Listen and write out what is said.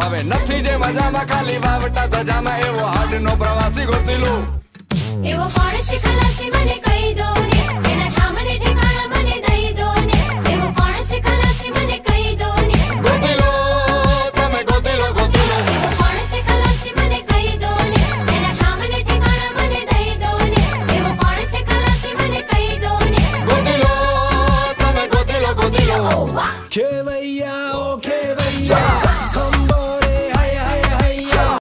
હવે નથી જે મજામાં ખાલી વાવટા ધજામાં એવો હાડ નો પ્રવાસી ગોતી લો એવો કોણ છે ખલાસી મને